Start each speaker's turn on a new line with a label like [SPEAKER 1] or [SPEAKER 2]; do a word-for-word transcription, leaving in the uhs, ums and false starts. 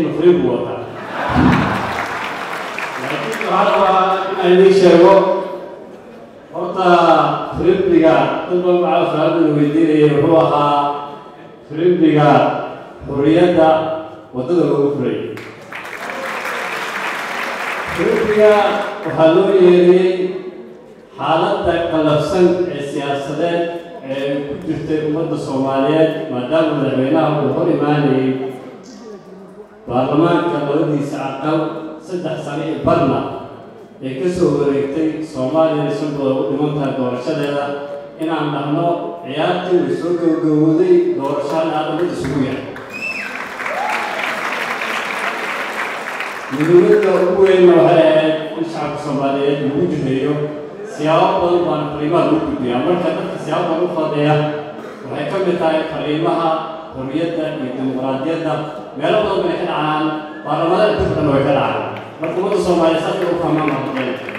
[SPEAKER 1] مفرين بوطا لكن هذا أنا شيء horta Filimbiga dad badan waxaa su'aal weydiinayay wuxuu ahaa Filimbiga xorriyadda wadada lagu furay Filimbiga waxaa loo yeeriyay xaaladda qalafsan ee siyaasadeed ee ku jirtay ummadda Soomaaliyeed maadaama madaxweynaha uu hor imaanayay baarlamaanka labadiisa aqal saddex sano iyo barna ee ka soo wareegtay Soomaaliya sanadooda u dhimantaa doorashadeeda inaan dhahno ciyaartii way soo gabagabowday doorashada aadamada isugu yar midowda ugu weyn waxay ahayd in shacabka Soomaaliyeed lagu jiheeyo siyaabo badan baan fariimaha lagu gudbiyaa marka dadka siyaabo badan u fadeeya waxay ka mid tahay fariimaha xorriyadda iyo dimuqraadiyadda meelo badan bay ka dhacaan baarlamaanada dibadda way ka dhacaan marka ummadda Soomaaliyeed saas u fahmaan